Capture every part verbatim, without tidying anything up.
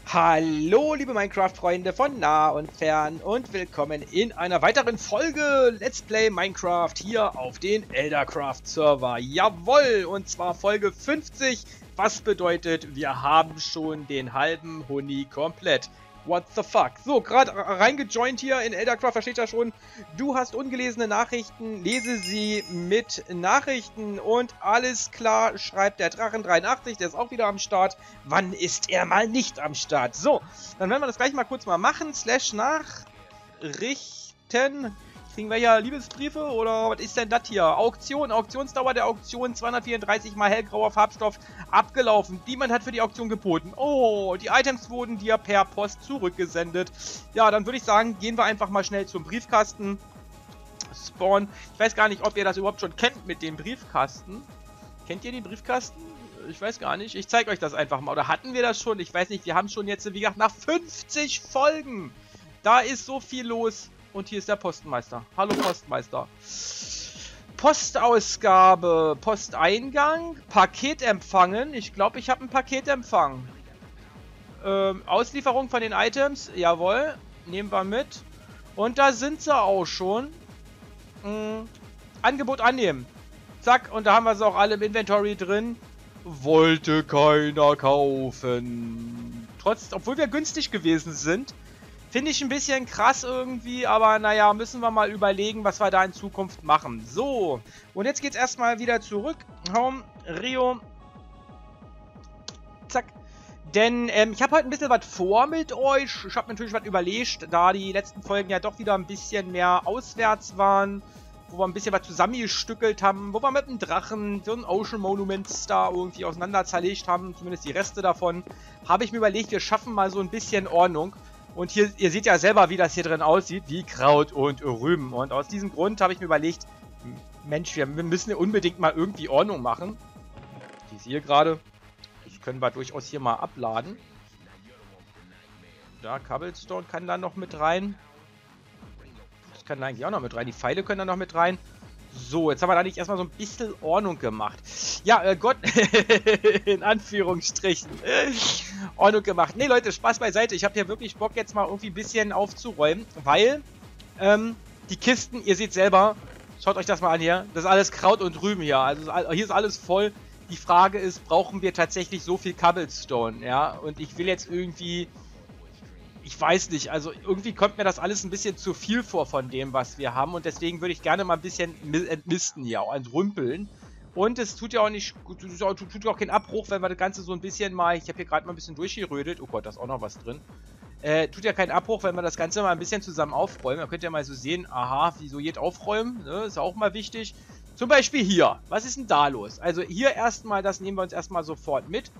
Hallo, liebe Minecraft-Freunde von nah und fern und willkommen in einer weiteren Folge Let's Play Minecraft hier auf den Eldercraft-Server. Jawohl, und zwar Folge fünfzig, was bedeutet, wir haben schon den halben Huni komplett. What the fuck? So, gerade reingejoint hier in Eldercraft, da steht ja schon, du hast ungelesene Nachrichten, lese sie mit Nachrichten und alles klar, schreibt der Drachen dreiundachtzig, der ist auch wieder am Start. Wann ist er mal nicht am Start? So, dann werden wir das gleich mal kurz mal machen, slash Nachrichten. Kriegen wir ja Liebesbriefe oder was ist denn das hier? Auktion, Auktionsdauer der Auktion zweihundertvierunddreißig mal hellgrauer Farbstoff abgelaufen. Niemand hat für die Auktion geboten. Oh, die Items wurden dir per Post zurückgesendet. Ja, dann würde ich sagen, gehen wir einfach mal schnell zum Briefkasten. Spawn. Ich weiß gar nicht, ob ihr das überhaupt schon kennt mit dem Briefkasten. Kennt ihr den Briefkasten? Ich weiß gar nicht. Ich zeige euch das einfach mal. Oder hatten wir das schon? Ich weiß nicht. Wir haben schon jetzt, wie gesagt, nach fünfzig Folgen. Da ist so viel los. Und hier ist der Postmeister. Hallo Postmeister. Postausgabe, Posteingang, Paket empfangen. Ich glaube, ich habe ein Paket empfangen. Ähm, Auslieferung von den Items. Jawohl. Nehmen wir mit. Und da sind sie auch schon. Mhm. Angebot annehmen. Zack. Und da haben wir sie auch alle im Inventory drin. Wollte keiner kaufen. Trotz, obwohl wir günstig gewesen sind. Finde ich ein bisschen krass irgendwie, aber naja, müssen wir mal überlegen, was wir da in Zukunft machen. So, und jetzt geht's erstmal wieder zurück. Home, Rio. Zack. Denn ähm, ich habe heute ein bisschen was vor mit euch. Ich habe natürlich was überlegt, da die letzten Folgen ja doch wieder ein bisschen mehr auswärts waren. Wo wir ein bisschen was zusammengestückelt haben. Wo wir mit dem Drachen so ein Ocean Monument da irgendwie auseinander zerlegt haben. Zumindest die Reste davon. Habe ich mir überlegt, wir schaffen mal so ein bisschen Ordnung. Und hier, ihr seht ja selber, wie das hier drin aussieht, wie Kraut und Rüben. Und aus diesem Grund habe ich mir überlegt, Mensch, wir müssen unbedingt mal irgendwie Ordnung machen. Die sehe gerade, das können wir durchaus hier mal abladen. Da, Cobblestone kann da noch mit rein. Das kann da eigentlich auch noch mit rein. Die Pfeile können da noch mit rein. So, jetzt haben wir da nicht erstmal so ein bisschen Ordnung gemacht. Ja, äh, Gott, in Anführungsstrichen, Ordnung gemacht. Ne, Leute, Spaß beiseite. Ich habe hier wirklich Bock, jetzt mal irgendwie ein bisschen aufzuräumen, weil ähm, die Kisten, ihr seht selber, schaut euch das mal an hier, das ist alles Kraut und Rüben hier. Also hier ist alles voll. Die Frage ist, brauchen wir tatsächlich so viel Cobblestone, ja? Und ich will jetzt irgendwie... Ich weiß nicht, also irgendwie kommt mir das alles ein bisschen zu viel vor von dem, was wir haben. Und deswegen würde ich gerne mal ein bisschen entmisten hier, auch entrümpeln. Und es tut ja auch nicht, tut ja auch keinen Abbruch, wenn wir das Ganze so ein bisschen mal, ich habe hier gerade mal ein bisschen durchgerödelt. Oh Gott, da ist auch noch was drin. Äh, tut ja keinen Abbruch, wenn wir das Ganze mal ein bisschen zusammen aufräumen. Da könnt ihr mal so sehen, aha, wieso geht aufräumen, ne? Ist auch mal wichtig. Zum Beispiel hier, was ist denn da los? Also hier erstmal, das nehmen wir uns erstmal sofort mit.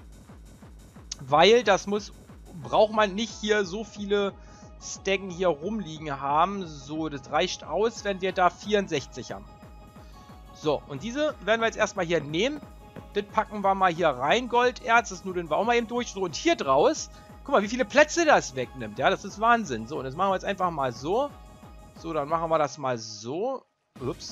Weil das muss... braucht man nicht hier so viele Staggen hier rumliegen haben. So, das reicht aus, wenn wir da vierundsechzig haben. So, und diese werden wir jetzt erstmal hier nehmen. Das packen wir mal hier rein, Golderz. Das nudeln wir auch mal eben durch. So, und hier draus, guck mal, wie viele Plätze das wegnimmt. Ja, das ist Wahnsinn. So, und das machen wir jetzt einfach mal so. So, dann machen wir das mal so. Ups.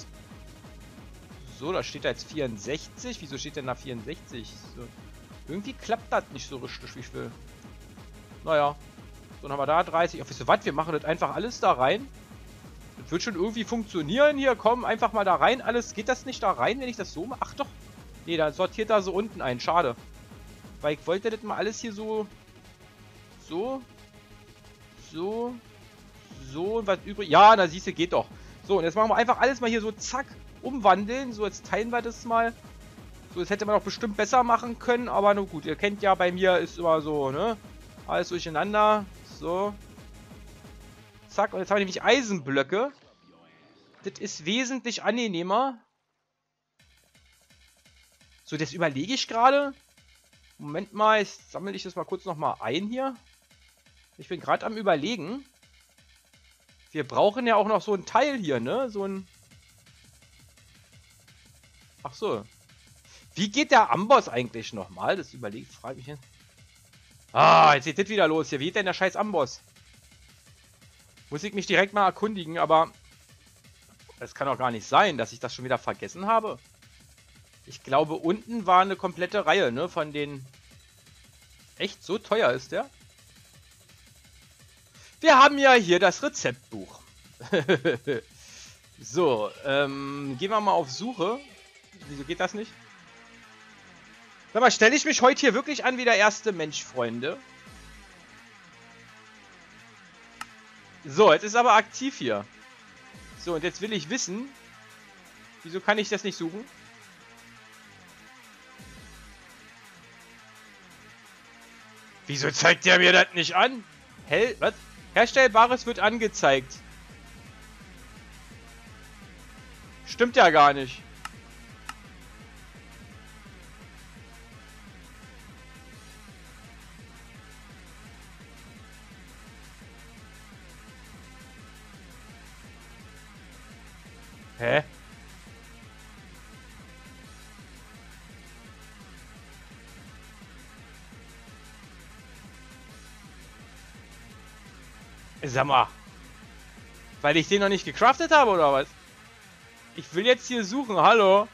So, da steht da jetzt vierundsechzig. Wieso steht denn da vierundsechzig? So. Irgendwie klappt das nicht so richtig, wie ich will. Naja, so, dann haben wir da dreißig. Ach, wisst ihr was? Wir machen das einfach alles da rein. Das wird schon irgendwie funktionieren hier. Komm, einfach mal da rein. Alles, geht das nicht da rein, wenn ich das so mache? Ach doch. Nee, da sortiert da so unten ein. Schade. Weil ich wollte das mal alles hier so... So. So. So. Und was übrig... Ja, da siehst du, geht doch. So, und jetzt machen wir einfach alles mal hier so zack umwandeln. So, jetzt teilen wir das mal. So, das hätte man auch bestimmt besser machen können. Aber nur gut, ihr kennt ja, bei mir ist immer so, ne? Alles durcheinander. So. Zack. Und jetzt haben wir nämlich Eisenblöcke. Das ist wesentlich angenehmer. So, das überlege ich gerade. Moment mal. Jetzt sammle ich das mal kurz nochmal ein hier. Ich bin gerade am Überlegen. Wir brauchen ja auch noch so ein Teil hier, ne? So ein... Ach so. Wie geht der Amboss eigentlich nochmal? Das überlege ich. Frage mich jetzt. Ah, jetzt geht das wieder los hier. Wie geht denn der scheiß Amboss? Muss ich mich direkt mal erkundigen, aber... Es kann doch gar nicht sein, dass ich das schon wieder vergessen habe. Ich glaube, unten war eine komplette Reihe, ne? Von den... Echt? So teuer ist der? Wir haben ja hier das Rezeptbuch. So, ähm, gehen wir mal auf Suche. Wieso geht das nicht? Sag mal, stelle ich mich heute hier wirklich an wie der erste Mensch, Freunde? So, jetzt ist aber aktiv hier. So, und jetzt will ich wissen, wieso kann ich das nicht suchen? Wieso zeigt der mir das nicht an? Hell, was? Herstellbares wird angezeigt. Stimmt ja gar nicht. Hä? Sag mal. Weil ich den noch nicht gecraftet habe, oder was? Ich will jetzt hier suchen, hallo?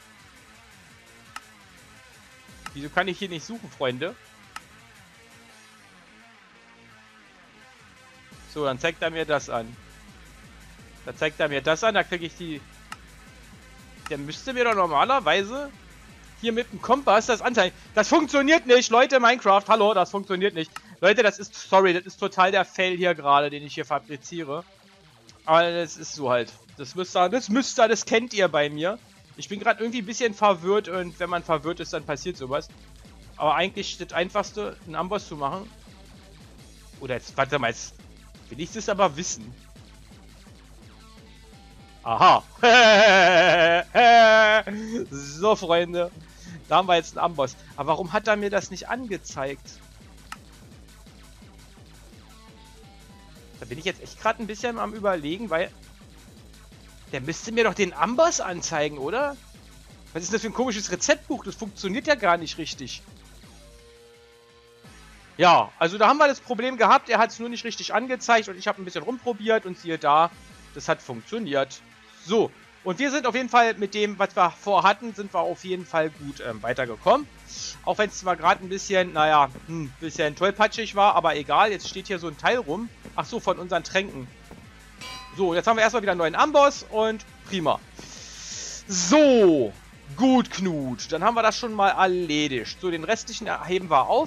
Wieso kann ich hier nicht suchen, Freunde? So, dann zeigt er mir das an. Da zeigt er mir das an, da kriege ich die... Der müsste mir doch normalerweise hier mit dem Kompass das anzeigen. Das funktioniert nicht, Leute, Minecraft, hallo, das funktioniert nicht. Leute, das ist, sorry, das ist total der Fail hier gerade, den ich hier fabriziere. Aber das ist so halt. Das müsst ihr, das müsst ihr, das kennt ihr bei mir. Ich bin gerade irgendwie ein bisschen verwirrt und wenn man verwirrt ist, dann passiert sowas. Aber eigentlich das Einfachste, einen Amboss zu machen. Oder jetzt, warte mal, jetzt will ich das aber wissen. Aha. So, Freunde. Da haben wir jetzt einen Amboss. Aber warum hat er mir das nicht angezeigt? Da bin ich jetzt echt gerade ein bisschen am Überlegen, weil... Der müsste mir doch den Amboss anzeigen, oder? Was ist das für ein komisches Rezeptbuch? Das funktioniert ja gar nicht richtig. Ja, also da haben wir das Problem gehabt. Er hat es nur nicht richtig angezeigt und ich habe ein bisschen rumprobiert und siehe da, das hat funktioniert. So, und wir sind auf jeden Fall mit dem, was wir vorhatten, sind wir auf jeden Fall gut ähm, weitergekommen. Auch wenn es zwar gerade ein bisschen, naja, ein bisschen tollpatschig war, aber egal. Jetzt steht hier so ein Teil rum. Ach so, von unseren Tränken. So, jetzt haben wir erstmal wieder einen neuen Amboss und prima. So, gut, Knut. Dann haben wir das schon mal erledigt. So, den restlichen heben wir auf.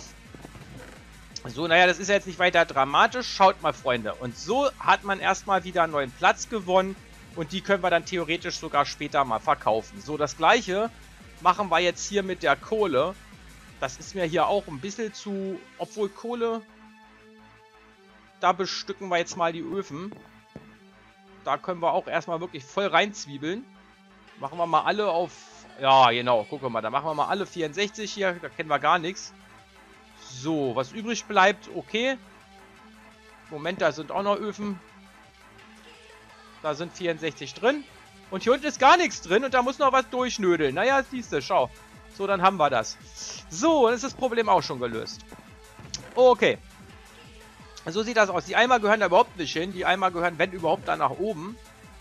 So, naja, das ist ja jetzt nicht weiter dramatisch. Schaut mal, Freunde. Und so hat man erstmal wieder einen neuen Platz gewonnen. Und die können wir dann theoretisch sogar später mal verkaufen. So, das gleiche machen wir jetzt hier mit der Kohle. Das ist mir hier auch ein bisschen zu... Obwohl Kohle... Da bestücken wir jetzt mal die Öfen. Da können wir auch erstmal wirklich voll reinzwiebeln. Machen wir mal alle auf... Ja, genau, gucken wir mal. Da machen wir mal alle vierundsechzig hier. Da kennen wir gar nichts. So, was übrig bleibt, okay. Moment, da sind auch noch Öfen. Da sind vierundsechzig drin. Und hier unten ist gar nichts drin und da muss noch was durchnödeln. Naja, siehst du, schau. So, dann haben wir das. So, dann ist das Problem auch schon gelöst. Okay. So sieht das aus. Die Eimer gehören da überhaupt nicht hin. Die Eimer gehören, wenn überhaupt, da nach oben.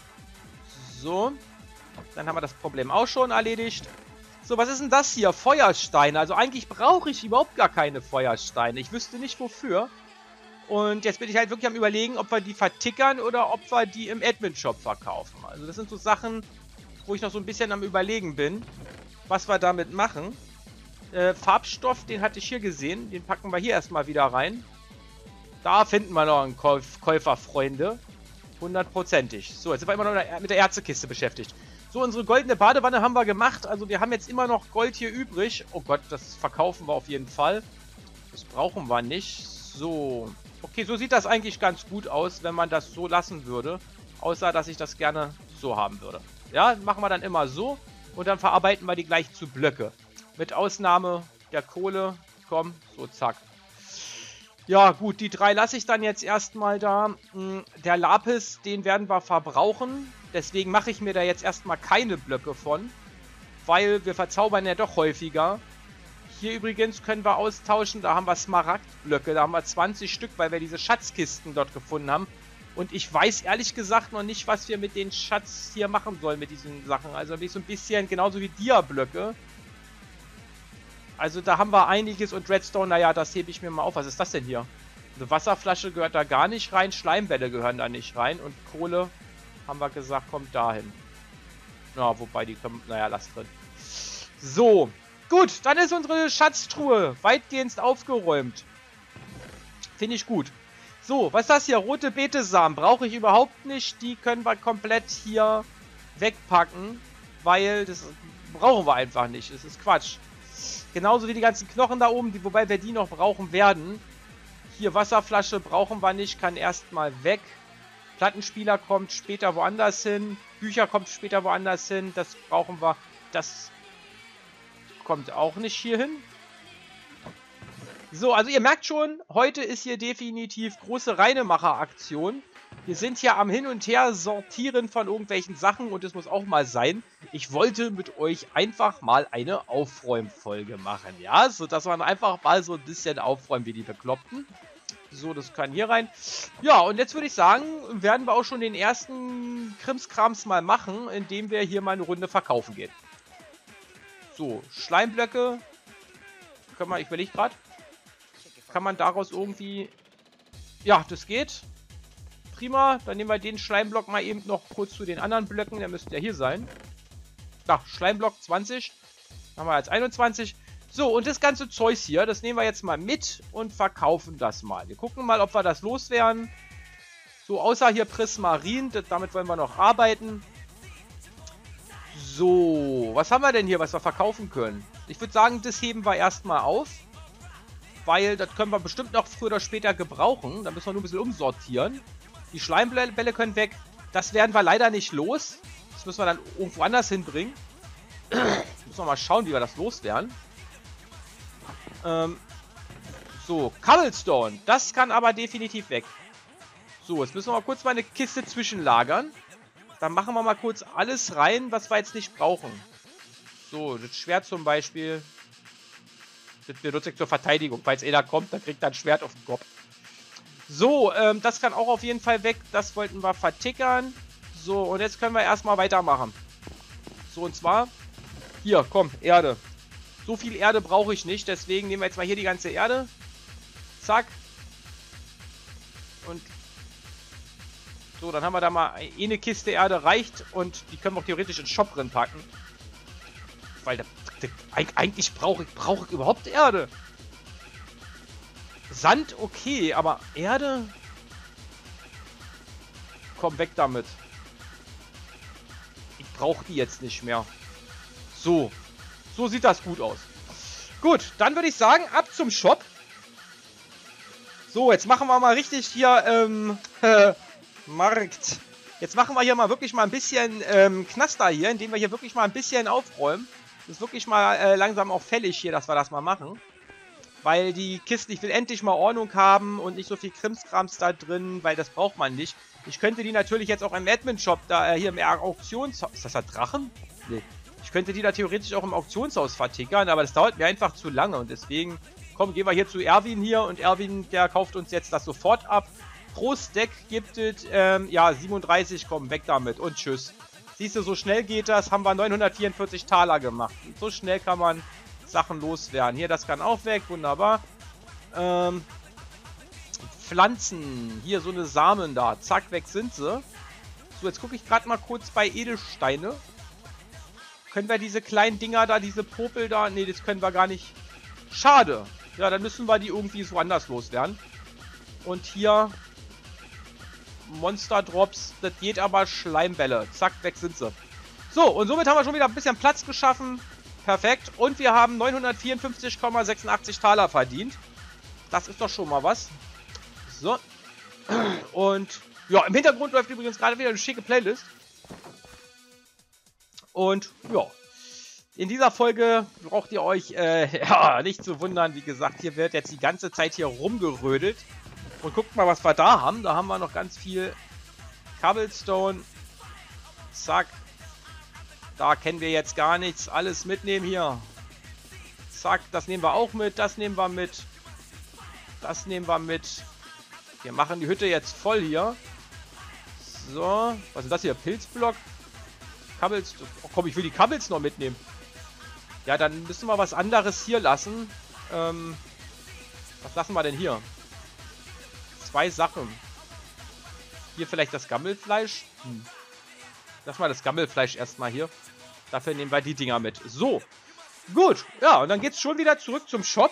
So. Dann haben wir das Problem auch schon erledigt. So, was ist denn das hier? Feuersteine. Also eigentlich brauche ich überhaupt gar keine Feuersteine. Ich wüsste nicht wofür. Und jetzt bin ich halt wirklich am Überlegen, ob wir die vertickern oder ob wir die im Admin-Shop verkaufen. Also das sind so Sachen, wo ich noch so ein bisschen am Überlegen bin, was wir damit machen. Äh, Farbstoff, den hatte ich hier gesehen. Den packen wir hier erstmal wieder rein. Da finden wir noch einen Käuf Käufer, Freunde. Hundertprozentig. So, jetzt sind wir immer noch mit der Ärztekiste beschäftigt. So, unsere goldene Badewanne haben wir gemacht. Also wir haben jetzt immer noch Gold hier übrig. Oh Gott, das verkaufen wir auf jeden Fall. Das brauchen wir nicht. So. Okay, so sieht das eigentlich ganz gut aus, wenn man das so lassen würde. Außer, dass ich das gerne so haben würde. Ja, machen wir dann immer so. Und dann verarbeiten wir die gleich zu Blöcke. Mit Ausnahme der Kohle. Komm, so zack. Ja, gut, die drei lasse ich dann jetzt erstmal da. Der Lapis, den werden wir verbrauchen. Deswegen mache ich mir da jetzt erstmal keine Blöcke von. Weil wir verzaubern ja doch häufiger. Hier übrigens können wir austauschen. Da haben wir Smaragdblöcke. Da haben wir zwanzig Stück, weil wir diese Schatzkisten dort gefunden haben. Und ich weiß ehrlich gesagt noch nicht, was wir mit den Schatz hier machen sollen, mit diesen Sachen. Also bin ich so ein bisschen genauso wie Dia-Blöcke. Also da haben wir einiges und Redstone, naja, das hebe ich mir mal auf. Was ist das denn hier? Eine Wasserflasche gehört da gar nicht rein. Schleimbälle gehören da nicht rein. Und Kohle, haben wir gesagt, kommt dahin. Ja, wobei die können... Naja, lass drin. So. Gut, dann ist unsere Schatztruhe weitgehend aufgeräumt. Finde ich gut. So, was ist das hier? Rote Betesamen brauche ich überhaupt nicht. Die können wir komplett hier wegpacken. Weil das brauchen wir einfach nicht. Das ist Quatsch. Genauso wie die ganzen Knochen da oben, die, wobei wir die noch brauchen werden. Hier Wasserflasche brauchen wir nicht, kann erstmal weg. Plattenspieler kommt später woanders hin. Bücher kommt später woanders hin. Das brauchen wir. Das kommt auch nicht hier hin. So, also ihr merkt schon, heute ist hier definitiv große Reinemacher-Aktion. Wir sind hier am Hin und Her sortieren von irgendwelchen Sachen und es muss auch mal sein. Ich wollte mit euch einfach mal eine Aufräumfolge machen, ja? So, dass man einfach mal so ein bisschen aufräumen wie die Bekloppten. So, das kann hier rein. Ja, und jetzt würde ich sagen, werden wir auch schon den ersten Krimskrams mal machen, indem wir hier mal eine Runde verkaufen gehen. So, Schleimblöcke. Kann man, ich überlege gerade. Kann man daraus irgendwie... Ja, das geht. Prima, dann nehmen wir den Schleimblock mal eben noch kurz zu den anderen Blöcken. Der müsste ja hier sein. Da, Schleimblock zwanzig. Haben wir jetzt einundzwanzig. So, und das ganze Zeug hier, das nehmen wir jetzt mal mit und verkaufen das mal. Wir gucken mal, ob wir das loswerden. So, außer hier Prismarin, das, damit wollen wir noch arbeiten. So, was haben wir denn hier, was wir verkaufen können? Ich würde sagen, das heben wir erstmal auf. Weil das können wir bestimmt noch früher oder später gebrauchen. Da müssen wir nur ein bisschen umsortieren. Die Schleimbälle können weg. Das werden wir leider nicht los. Das müssen wir dann irgendwo anders hinbringen. Müssen wir mal schauen, wie wir das loswerden. Ähm, so, Cobblestone. Das kann aber definitiv weg. So, jetzt müssen wir mal kurz mal eine Kiste zwischenlagern. Dann machen wir mal kurz alles rein, was wir jetzt nicht brauchen. So, das Schwert zum Beispiel. Das benutze ich zur Verteidigung. Falls einer kommt, dann kriegt er ein Schwert auf den Kopf. So, ähm, das kann auch auf jeden Fall weg. Das wollten wir vertickern. So, und jetzt können wir erstmal weitermachen. So, und zwar... Hier, komm, Erde. So viel Erde brauche ich nicht. Deswegen nehmen wir jetzt mal hier die ganze Erde. Zack. Und... So, dann haben wir da mal eine Kiste Erde reicht. Und die können wir auch theoretisch in den Shop drin packen. Weil da, da, eigentlich brauche ich, brauche ich überhaupt Erde. Sand, okay, aber Erde? Komm, weg damit. Ich brauche die jetzt nicht mehr. So. So sieht das gut aus. Gut, dann würde ich sagen, ab zum Shop. So, jetzt machen wir mal richtig hier, ähm, äh, Markt. Jetzt machen wir hier mal wirklich mal ein bisschen, ähm, Knaster hier, indem wir hier wirklich mal ein bisschen aufräumen. Das ist wirklich mal äh, langsam auch fällig hier, dass wir das mal machen. Weil die Kisten, ich will endlich mal Ordnung haben und nicht so viel Krimskrams da drin, weil das braucht man nicht. Ich könnte die natürlich jetzt auch im Admin-Shop, da äh, hier im Auktionshaus... Ist das der Drachen? Nee. Ich könnte die da theoretisch auch im Auktionshaus vertickern, aber das dauert mir einfach zu lange. Und deswegen, komm, gehen wir hier zu Erwin hier. Und Erwin, der kauft uns jetzt das sofort ab. Pro Stack gibt es, ähm, ja, siebenunddreißig, komm, weg damit und tschüss. Siehst du, so schnell geht das, haben wir neunhundertvierundvierzig Taler gemacht. Und so schnell kann man Sachen loswerden. Hier, das kann auch weg, wunderbar. Ähm, Pflanzen, hier so eine Samen da, zack, weg sind sie. So, jetzt gucke ich gerade mal kurz bei Edelsteine. Können wir diese kleinen Dinger da, diese Popel da, nee, das können wir gar nicht. Schade. Ja, dann müssen wir die irgendwie so anders loswerden. Und hier Monster Drops, das geht aber Schleimbälle. Zack, weg sind sie. So, und somit haben wir schon wieder ein bisschen Platz geschaffen. Perfekt. Und wir haben neunhundertvierundfünfzig Komma sechsundachtzig Taler verdient. Das ist doch schon mal was. So. Und ja, im Hintergrund läuft übrigens gerade wieder eine schicke Playlist. Und ja, in dieser Folge braucht ihr euch äh, ja, nicht zu wundern. Wie gesagt, hier wird jetzt die ganze Zeit hier rumgerödelt. Und guckt mal, was wir da haben. Da haben wir noch ganz viel Cobblestone. Zack. Da kennen wir jetzt gar nichts. Alles mitnehmen hier. Zack, das nehmen wir auch mit. Das nehmen wir mit. Das nehmen wir mit. Wir machen die Hütte jetzt voll hier. So. Was ist das hier? Pilzblock? Cobblestone. Oh, komm, ich will die Cobbles noch mitnehmen. Ja, dann müssen wir was anderes hier lassen. Ähm, was lassen wir denn hier? zwei Sachen. Hier vielleicht das Gammelfleisch. Hm. Lass mal das Gammelfleisch erstmal hier. Dafür nehmen wir die Dinger mit. So. Gut. Ja, und dann geht's schon wieder zurück zum Shop.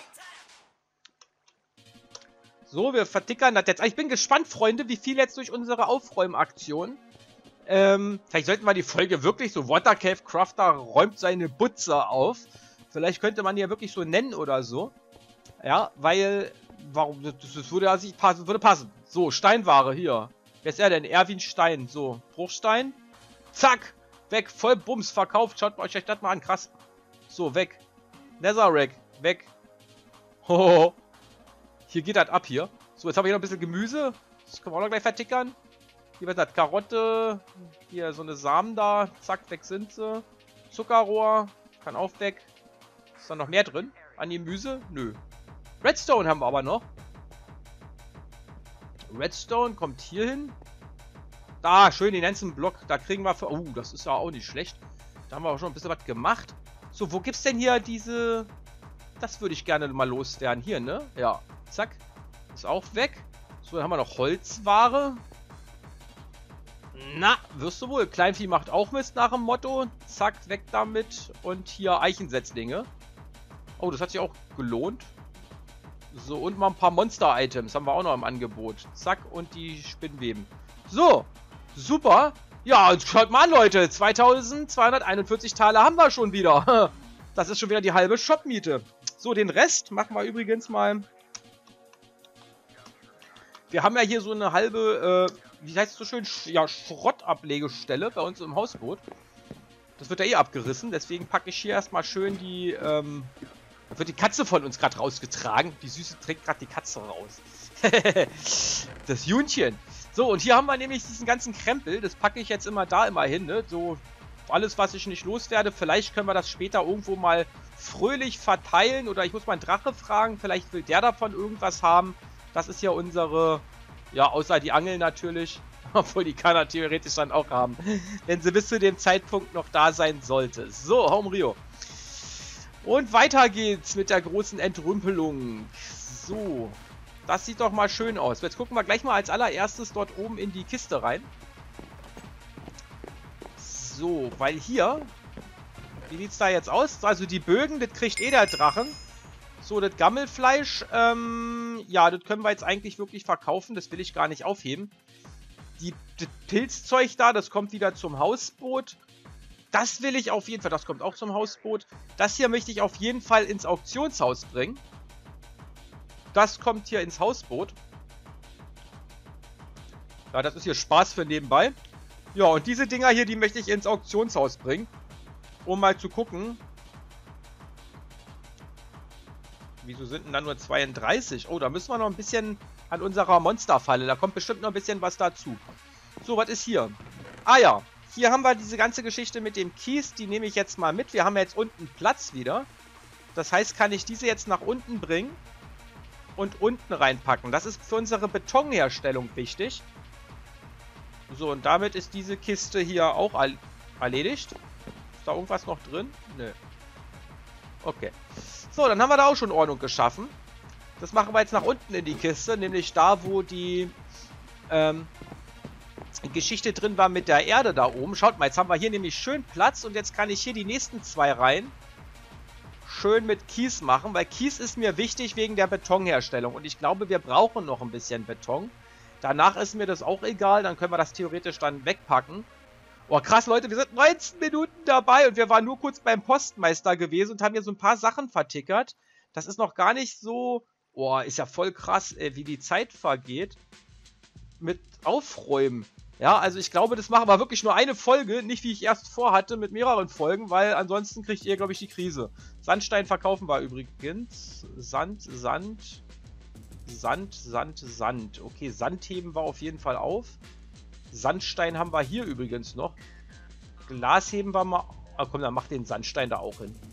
So, wir vertickern das jetzt. Ich bin gespannt, Freunde, wie viel jetzt durch unsere Aufräumaktion. Ähm, vielleicht sollten wir die Folge wirklich so Water Cave Crafter räumt seine Butze auf. Vielleicht könnte man die ja wirklich so nennen oder so. Ja, weil, warum, das, das würde ja sich passen, würde passen. So, Steinware hier. Wer ist er denn? Erwin Stein. So, Bruchstein. Zack, weg, voll Bums, verkauft. Schaut euch das mal an, krass. So, weg. Netherrack, weg. Hoho. Hier geht das ab hier. So, jetzt habe ich noch ein bisschen Gemüse. Das können wir auch noch gleich vertickern. Hier wird das Karotte. Hier so eine Samen da. Zack, weg sind sie. Zuckerrohr. Kann auch weg. Ist da noch mehr drin? An Gemüse? Nö. Redstone haben wir aber noch. Redstone kommt hier hin. Da, schön den ganzen Block. Da kriegen wir für... Oh, das ist ja auch nicht schlecht. Da haben wir auch schon ein bisschen was gemacht. So, wo gibt's denn hier diese... Das würde ich gerne mal loswerden. Hier, ne? Ja. Zack. Ist auch weg. So, dann haben wir noch Holzware. Na, wirst du wohl. Kleinvieh macht auch Mist nach dem Motto. Zack, weg damit. Und hier Eichensetzlinge. Oh, das hat sich auch gelohnt. So, und mal ein paar Monster-Items haben wir auch noch im Angebot. Zack, und die Spinnweben. So, super. Ja, und schaut mal an, Leute. zweitausendzweihunderteinundvierzig Taler haben wir schon wieder. Das ist schon wieder die halbe Shop-Miete. So, den Rest machen wir übrigens mal. Wir haben ja hier so eine halbe, äh, wie heißt es so schön, Sch ja, Schrottablegestelle bei uns im Hausboot. Das wird ja eh abgerissen, deswegen packe ich hier erstmal schön die, ähm, da wird die Katze von uns gerade rausgetragen. Die Süße trägt gerade die Katze raus. Das Jünchen. So, und hier haben wir nämlich diesen ganzen Krempel. Das packe ich jetzt immer da immer hin, ne? So, alles, was ich nicht loswerde. Vielleicht können wir das später irgendwo mal fröhlich verteilen. Oder ich muss mal einen Drache fragen. Vielleicht will der davon irgendwas haben. Das ist ja unsere, ja, außer die Angel natürlich. Obwohl, die kann er theoretisch dann auch haben. Wenn sie bis zu dem Zeitpunkt noch da sein sollte. So, Home Rio. Und weiter geht's mit der großen Entrümpelung. So, das sieht doch mal schön aus. Jetzt gucken wir gleich mal als allererstes dort oben in die Kiste rein. So, weil hier, wie sieht's da jetzt aus? Also die Bögen, das kriegt eh der Drachen. So, das Gammelfleisch, ähm, ja, das können wir jetzt eigentlich wirklich verkaufen. Das will ich gar nicht aufheben. Die, das Pilzzeug da, das kommt wieder zum Hausboot. Das will ich auf jeden Fall, das kommt auch zum Hausboot. Das hier möchte ich auf jeden Fall ins Auktionshaus bringen. Das kommt hier ins Hausboot. Ja, das ist hier Spaß für nebenbei. Ja, und diese Dinger hier, die möchte ich ins Auktionshaus bringen. Um mal zu gucken. Wieso sind denn da nur zweiunddreißig? Oh, da müssen wir noch ein bisschen an unserer Monsterfalle. Da kommt bestimmt noch ein bisschen was dazu. So, was ist hier? Ah ja, hier haben wir diese ganze Geschichte mit dem Kies. Die nehme ich jetzt mal mit. Wir haben jetzt unten Platz wieder. Das heißt, kann ich diese jetzt nach unten bringen und unten reinpacken. Das ist für unsere Betonherstellung wichtig. So, und damit ist diese Kiste hier auch erledigt. Ist da irgendwas noch drin? Nö. Okay. So, dann haben wir da auch schon Ordnung geschaffen. Das machen wir jetzt nach unten in die Kiste, nämlich da, wo die ähm, Geschichte drin war mit der Erde da oben. Schaut mal, jetzt haben wir hier nämlich schön Platz und jetzt kann ich hier die nächsten zwei Reihen schön mit Kies machen, weil Kies ist mir wichtig wegen der Betonherstellung und ich glaube, wir brauchen noch ein bisschen Beton. Danach ist mir das auch egal, dann können wir das theoretisch dann wegpacken. Oh, krass, Leute, wir sind neunzehn Minuten dabei und wir waren nur kurz beim Postmeister gewesen und haben hier so ein paar Sachen vertickert. Das ist noch gar nicht so... Oh, ist ja voll krass, ey, wie die Zeit vergeht. Mit Aufräumen. Ja, also ich glaube, das machen wir wirklich nur eine Folge, nicht wie ich erst vorhatte, mit mehreren Folgen, weil ansonsten kriegt ihr, glaube ich, die Krise. Sandstein verkaufen wir übrigens. Sand, Sand, Sand, Sand, Sand. Okay, Sand heben wir auf jeden Fall auf. Sandstein haben wir hier übrigens noch. Glas heben wir mal. Ah, komm, dann mach den Sandstein da auch hin.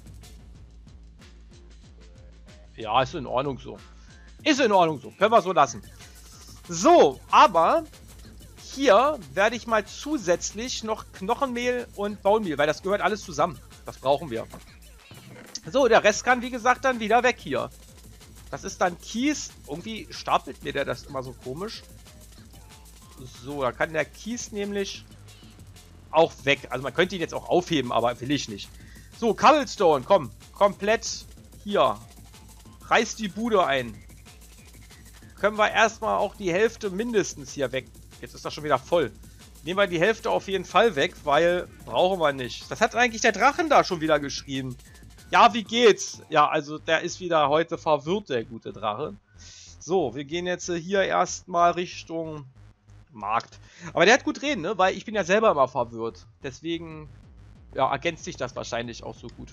Ja, ist in Ordnung so. Ist in Ordnung so. Können wir so lassen. So, aber hier werde ich mal zusätzlich noch Knochenmehl und Baummehl, weil das gehört alles zusammen. Das brauchen wir. So, der Rest kann, wie gesagt, dann wieder weg hier. Das ist dann Kies. Irgendwie stapelt mir der das immer so komisch. So, da kann der Kies nämlich auch weg. Also man könnte ihn jetzt auch aufheben, aber will ich nicht. So, Cobblestone, komm. Komplett hier. Reiß die Bude ein. Können wir erstmal auch die Hälfte mindestens hier weg. Jetzt ist das schon wieder voll. Nehmen wir die Hälfte auf jeden Fall weg, weil brauchen wir nicht. Das hat eigentlich der Drachen da schon wieder geschrieben. Ja, wie geht's? Ja, also der ist wieder heute verwirrt, der gute Drache. So, wir gehen jetzt hier erstmal Richtung Markt. Aber der hat gut reden, ne? Weil ich bin ja selber immer verwirrt. Deswegen, ja, ergänzt sich das wahrscheinlich auch so gut.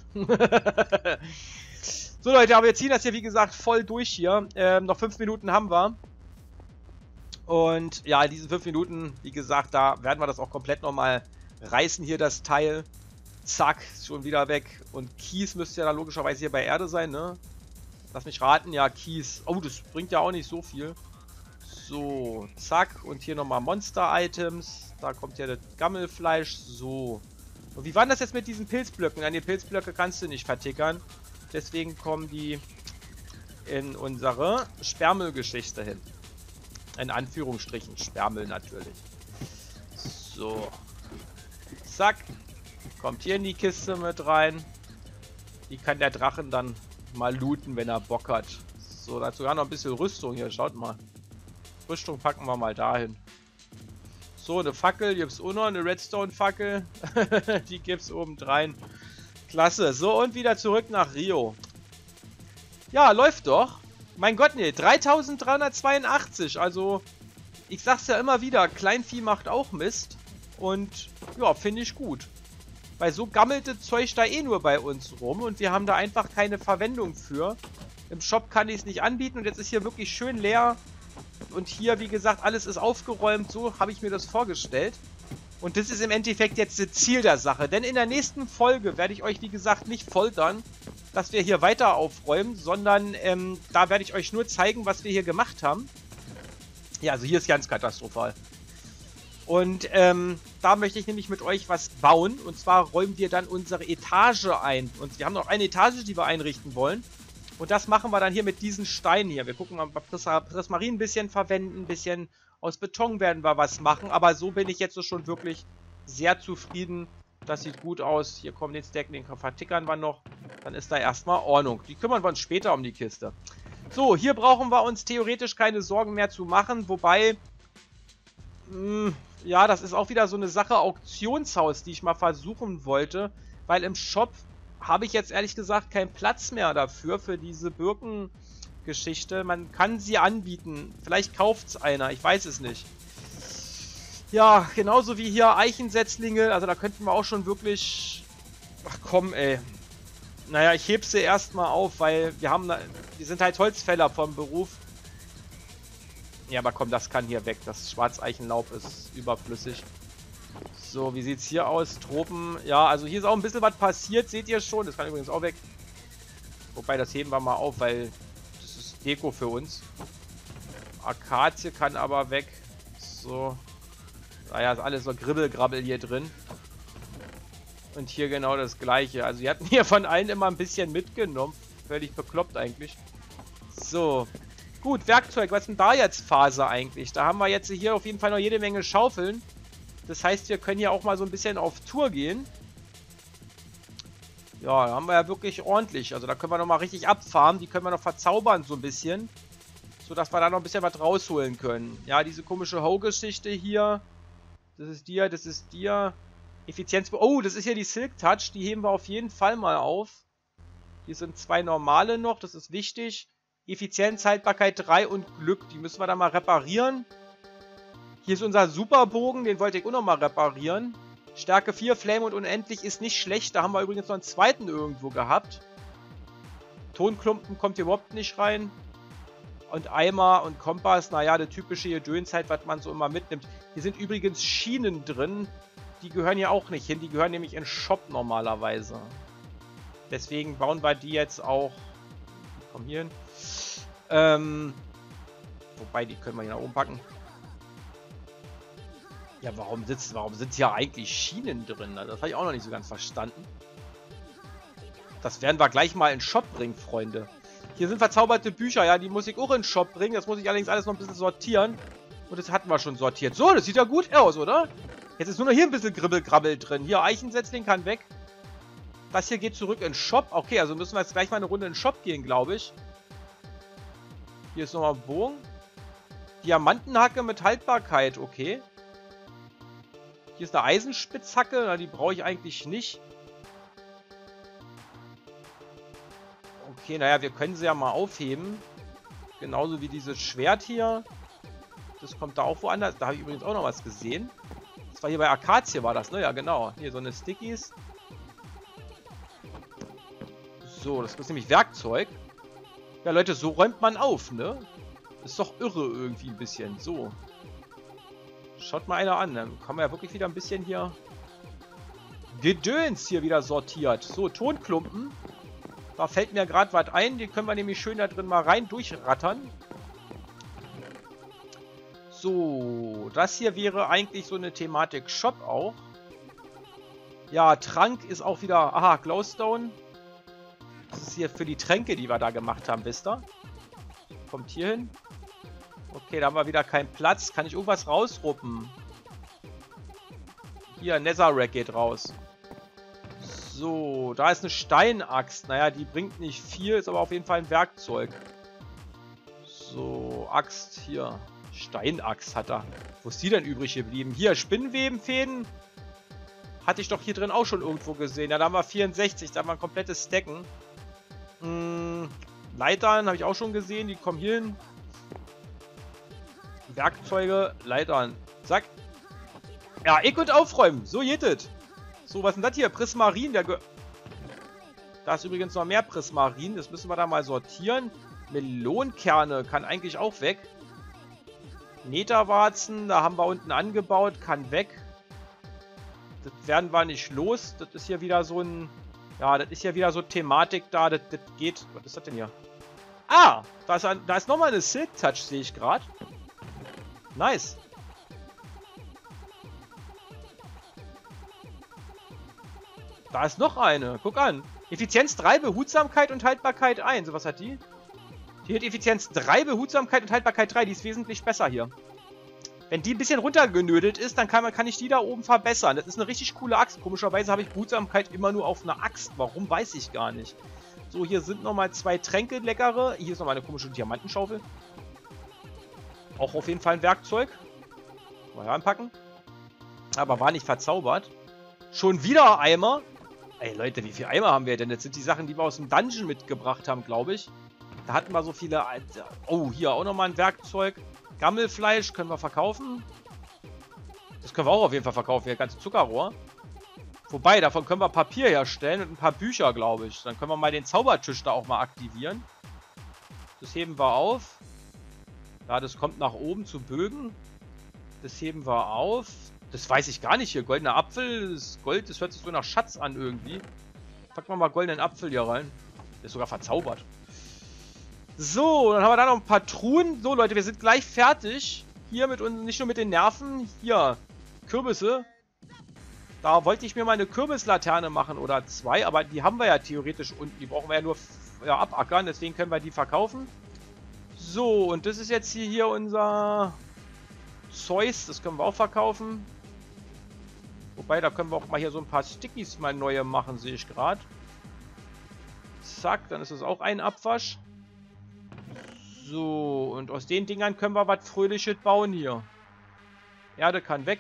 So Leute, aber wir ziehen das hier wie gesagt voll durch hier. Ähm, noch fünf Minuten haben wir. Und ja, diese fünf Minuten, wie gesagt, da werden wir das auch komplett nochmal reißen hier, das Teil. Zack, schon wieder weg. Und Kies müsste ja dann logischerweise hier bei Erde sein, ne? Lass mich raten, ja, Kies. Oh, das bringt ja auch nicht so viel. So, zack. Und hier nochmal Monster-Items. Da kommt ja das Gammelfleisch. So. Und wie war denn das jetzt mit diesen Pilzblöcken? An die Pilzblöcke kannst du nicht vertickern. Deswegen kommen die in unsere Sperrmüllgeschichte hin. In Anführungsstrichen. Sperrmüll natürlich. So. Zack. Kommt hier in die Kiste mit rein. Die kann der Drachen dann mal looten, wenn er Bock hat. So, dazu sogar noch ein bisschen Rüstung hier. Schaut mal. Rüstung packen wir mal dahin. So, eine Fackel gibt's auch noch. Eine Redstone-Fackel. Die gibt's obendrein. Klasse. So, und wieder zurück nach Rio. Ja, läuft doch. Mein Gott, nee. dreitausenddreihundertzweiundachtzig. Also, ich sag's ja immer wieder. Kleinvieh macht auch Mist. Und, ja, finde ich gut. Weil so gammelte Zeug da eh nur bei uns rum. Und wir haben da einfach keine Verwendung für. Im Shop kann ich es nicht anbieten. Und jetzt ist hier wirklich schön leer. Und hier, wie gesagt, alles ist aufgeräumt. So habe ich mir das vorgestellt. Und das ist im Endeffekt jetzt das Ziel der Sache. Denn in der nächsten Folge werde ich euch, wie gesagt, nicht foltern, dass wir hier weiter aufräumen. Sondern ähm, da werde ich euch nur zeigen, was wir hier gemacht haben. Ja, also hier ist ganz katastrophal. Und ähm, da möchte ich nämlich mit euch was bauen. Und zwar räumen wir dann unsere Etage ein. Und wir haben noch eine Etage, die wir einrichten wollen. Und das machen wir dann hier mit diesen Steinen hier. Wir gucken mal, Prismarin ein bisschen verwenden, ein bisschen aus Beton werden wir was machen. Aber so bin ich jetzt so schon wirklich sehr zufrieden. Das sieht gut aus. Hier kommen den Stack, den vertickern wir noch. Dann ist da erstmal Ordnung. Die kümmern wir uns später um die Kiste. So, hier brauchen wir uns theoretisch keine Sorgen mehr zu machen. Wobei, mh, ja, das ist auch wieder so eine Sache Auktionshaus, die ich mal versuchen wollte. Weil im Shop habe ich jetzt ehrlich gesagt keinen Platz mehr dafür, für diese Birkengeschichte. Man kann sie anbieten. Vielleicht kauft es einer, ich weiß es nicht. Ja, genauso wie hier Eichensetzlinge. Also da könnten wir auch schon wirklich... Ach komm, ey. Naja, ich heb sie erstmal auf, weil wir haben... Wir sind halt Holzfäller vom Beruf. Ja, aber komm, das kann hier weg. Das Schwarzeichenlaub ist überflüssig. So, wie sieht's hier aus? Tropen. Ja, also hier ist auch ein bisschen was passiert, seht ihr schon. Das kann übrigens auch weg. Wobei, das heben wir mal auf, weil das ist Deko für uns. Akazie kann aber weg. So. Naja, ist alles so Gribbelgrabbel hier drin. Und hier genau das gleiche. Also wir hatten hier von allen immer ein bisschen mitgenommen. Völlig bekloppt eigentlich. So. Gut, Werkzeug. Was ist denn da jetzt Phase eigentlich? Da haben wir jetzt hier auf jeden Fall noch jede Menge Schaufeln. Das heißt, wir können hier auch mal so ein bisschen auf Tour gehen. Ja, da haben wir ja wirklich ordentlich. Also da können wir noch mal richtig abfarmen. Die können wir noch verzaubern so ein bisschen. Sodass wir da noch ein bisschen was rausholen können. Ja, diese komische Ho-Geschichte hier. Das ist dir, das ist dir. Effizienz... Oh, das ist hier die Silk Touch. Die heben wir auf jeden Fall mal auf. Hier sind zwei normale noch. Das ist wichtig. Effizienz, Haltbarkeit drei und Glück. Die müssen wir dann mal reparieren. Hier ist unser Superbogen, den wollte ich auch nochmal reparieren. Stärke vier, Flame und unendlich ist nicht schlecht. Da haben wir übrigens noch einen zweiten irgendwo gehabt. Tonklumpen kommt hier überhaupt nicht rein. Und Eimer und Kompass, naja, der typische Gedöns halt, was man so immer mitnimmt. Hier sind übrigens Schienen drin. Die gehören ja auch nicht hin. Die gehören nämlich in den Shop normalerweise. Deswegen bauen wir die jetzt auch... Komm hier hin. Ähm... Wobei, die können wir hier nach oben packen. Ja, warum sitzt, warum sind hier eigentlich Schienen drin? Das habe ich auch noch nicht so ganz verstanden. Das werden wir gleich mal in den Shop bringen, Freunde. Hier sind verzauberte Bücher, ja, die muss ich auch in den Shop bringen. Das muss ich allerdings alles noch ein bisschen sortieren. Und das hatten wir schon sortiert. So, das sieht ja gut aus, oder? Jetzt ist nur noch hier ein bisschen Gribbelgrabbel drin. Hier, Eichensetzling kann weg. Das hier geht zurück in den Shop. Okay, also müssen wir jetzt gleich mal eine Runde in den Shop gehen, glaube ich. Hier ist nochmal ein Bogen. Diamantenhacke mit Haltbarkeit, okay. Hier ist eine Eisenspitzhacke, na, die brauche ich eigentlich nicht. Okay, naja, wir können sie ja mal aufheben. Genauso wie dieses Schwert hier. Das kommt da auch woanders. Da habe ich übrigens auch noch was gesehen. Das war hier bei Akazie, war das, ne? Ja, genau. Hier so eine Stickies. So, das ist nämlich Werkzeug. Ja, Leute, so räumt man auf, ne? Ist doch irre irgendwie ein bisschen. So. Schaut mal einer an. Dann haben wir ja wirklich wieder ein bisschen hier Gedöns hier wieder sortiert. So, Tonklumpen. Da fällt mir gerade was ein. Die können wir nämlich schön da drin mal rein durchrattern. So, das hier wäre eigentlich so eine Thematik Shop auch. Ja, Trank ist auch wieder... Aha, Glowstone. Das ist hier für die Tränke, die wir da gemacht haben, wisst ihr? Kommt hier hin. Okay, da haben wir wieder keinen Platz. Kann ich irgendwas rausruppen? Hier, Netherrack geht raus. So, da ist eine Steinaxt. Naja, die bringt nicht viel, ist aber auf jeden Fall ein Werkzeug. So, Axt hier. Steinaxt hat er. Wo ist die denn übrig geblieben? Hier, Spinnwebenfäden. Hatte ich doch hier drin auch schon irgendwo gesehen. Ja, da haben wir vierundsechzig, da haben wir ein komplettes Stacken. Hm, Leitern habe ich auch schon gesehen, die kommen hier hin. Werkzeuge, Leitern. Zack. Ja, ich und aufräumen. So geht es. So, was ist denn das hier? Prismarin. Der Ge da ist übrigens noch mehr Prismarin. Das müssen wir da mal sortieren. Melonenkerne kann eigentlich auch weg. Netherwarzen, da haben wir unten angebaut. Kann weg. Das werden wir nicht los. Das ist hier wieder so ein... Ja, das ist ja wieder so Thematik da. Das, das geht... Was ist das denn hier? Ah! Da ist, ein, da ist nochmal eine Silk Touch, sehe ich gerade. Nice. Da ist noch eine. Guck an. Effizienz drei, Behutsamkeit und Haltbarkeit eins. Was hat die? Die hat Effizienz drei, Behutsamkeit und Haltbarkeit drei. Die ist wesentlich besser hier. Wenn die ein bisschen runtergenödelt ist, dann kann, man, kann ich die da oben verbessern. Das ist eine richtig coole Axt. Komischerweise habe ich Behutsamkeit immer nur auf einer Axt. Warum, weiß ich gar nicht. So, hier sind nochmal zwei Tränke, leckere. Hier ist nochmal eine komische Diamantenschaufel. Auch auf jeden Fall ein Werkzeug. Mal anpacken. Aber war nicht verzaubert. Schon wieder Eimer. Ey Leute, wie viele Eimer haben wir denn? Das sind die Sachen, die wir aus dem Dungeon mitgebracht haben, glaube ich. Da hatten wir so viele... Oh, hier auch nochmal ein Werkzeug. Gammelfleisch können wir verkaufen. Das können wir auch auf jeden Fall verkaufen. Hier, ganze Zuckerrohr. Wobei, davon können wir Papier herstellen und ein paar Bücher, glaube ich. Dann können wir mal den Zaubertisch da auch mal aktivieren. Das heben wir auf. Ja, das kommt nach oben zu Bögen. Das heben wir auf. Das weiß ich gar nicht hier. Goldener Apfel, das Gold, das hört sich so nach Schatz an irgendwie. Packen wir mal goldenen Apfel hier rein. Der ist sogar verzaubert. So, dann haben wir da noch ein paar Truhen. So, Leute, wir sind gleich fertig. Hier mit uns, nicht nur mit den Nerven. Hier, Kürbisse. Da wollte ich mir mal eine Kürbislaterne machen oder zwei. Aber die haben wir ja theoretisch unten. Die brauchen wir ja nur ja, abackern. Deswegen können wir die verkaufen. So, und das ist jetzt hier, hier unser Zeus. Das können wir auch verkaufen. Wobei, da können wir auch mal hier so ein paar Stickies mal neue machen, sehe ich gerade. Zack, dann ist es auch ein Abwasch. So, und aus den Dingern können wir was Fröhliches bauen hier. Erde kann weg.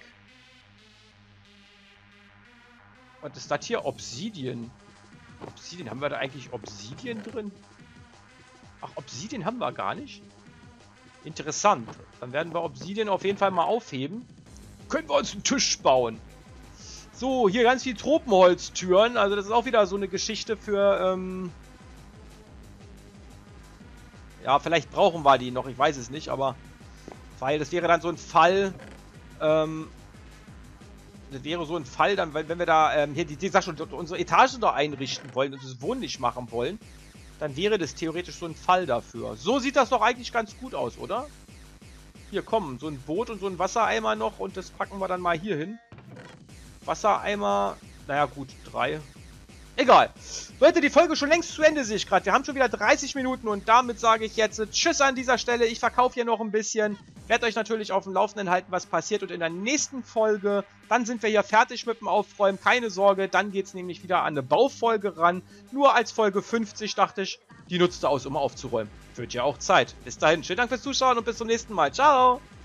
Was ist das hier? Obsidian. Obsidian, haben wir da eigentlich Obsidian drin? Ach, Obsidian haben wir gar nicht. Interessant. Dann werden wir Obsidian auf jeden Fall mal aufheben. Können wir uns einen Tisch bauen. So, hier ganz viele Tropenholztüren. Also das ist auch wieder so eine Geschichte für... Ähm ja, vielleicht brauchen wir die noch. Ich weiß es nicht, aber... Weil das wäre dann so ein Fall... Ähm... Das wäre so ein Fall, dann, wenn wir da ähm, hier die, die Sache, unsere Etagen da einrichten wollen und das wohnlich machen wollen, dann wäre das theoretisch so ein Fall dafür. So sieht das doch eigentlich ganz gut aus, oder? Hier, komm, so ein Boot und so ein Wassereimer noch und das packen wir dann mal hier hin. Wassereimer, naja gut, drei. Egal. Leute, die Folge schon längst zu Ende, sehe ich gerade. Wir haben schon wieder dreißig Minuten und damit sage ich jetzt Tschüss an dieser Stelle. Ich verkaufe hier noch ein bisschen. Werde euch natürlich auf dem Laufenden halten, was passiert. Und in der nächsten Folge, dann sind wir hier fertig mit dem Aufräumen. Keine Sorge, dann geht es nämlich wieder an eine Baufolge ran. Nur als Folge fünfzig dachte ich, die nutzte aus, um aufzuräumen. Wird ja auch Zeit. Bis dahin, schönen Dank fürs Zuschauen und bis zum nächsten Mal. Ciao!